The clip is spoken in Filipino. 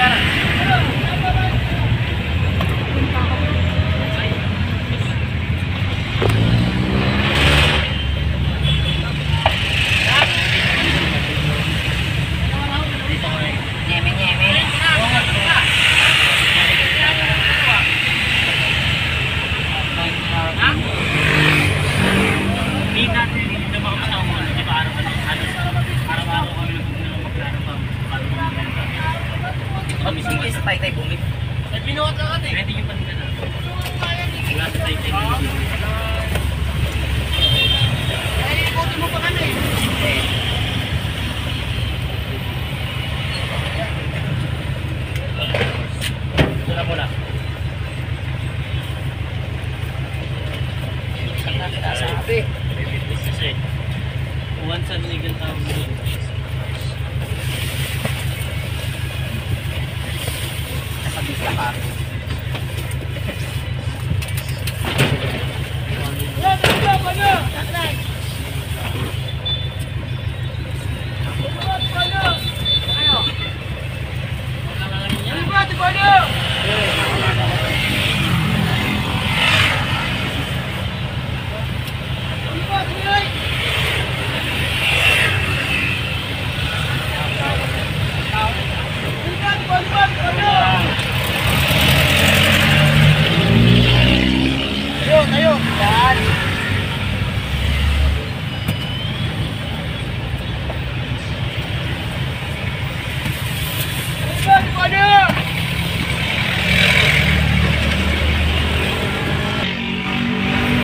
Sige sa Taytay bumit. Binuhat lang ate. Pwede yung panita na. Wala sa Taytay bumit. Ay, ikutin mo pa kami. Ito na muna. Saan na sinasabi? Kasi once ang legal tawag doon. Sa